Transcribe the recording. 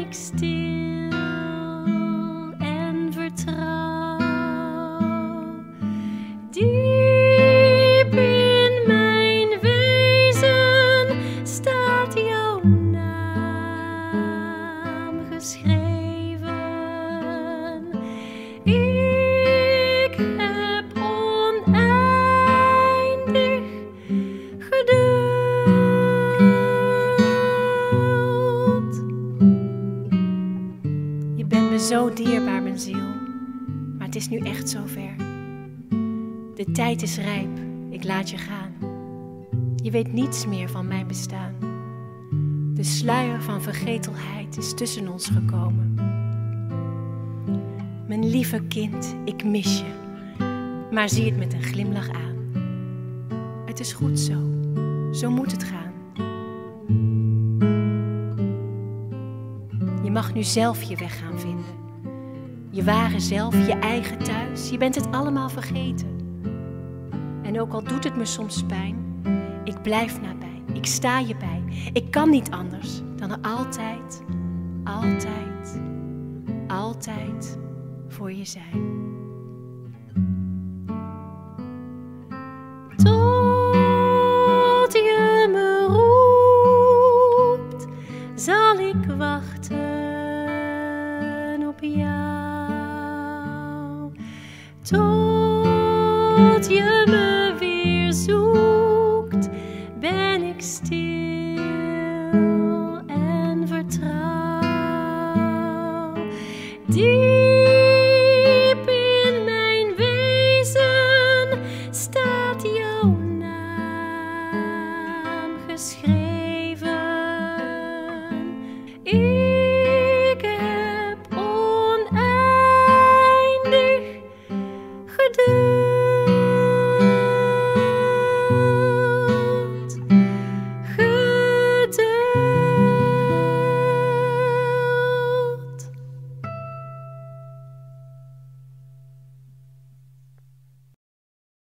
ik stil en vertrouw. Diep in mijn wezen staat jouw naam geschreven. Ik heb oneindig geduld. Je bent me zo dierbaar, mijn ziel, maar het is nu echt zover. De tijd is rijp, ik laat je gaan. Je weet niets meer van mijn bestaan. De sluier van vergetelheid is tussen ons gekomen. Mijn lieve kind, ik mis je, maar zie het met een glimlach aan. Het is goed zo, zo moet het gaan. Je mag nu zelf je weg gaan vinden. Je ware zelf, je eigen thuis, je bent het allemaal vergeten. En ook al doet het me soms pijn, ik blijf nabij, ik sta je bij. Ik kan niet anders dan er altijd, altijd, altijd voor je zijn. Tot je me roept, zal ik wachten op jou. Tot je me weer zoekt, ben ik stil en vertrouw. Diep in mijn wezen staat jouw naam geschreven.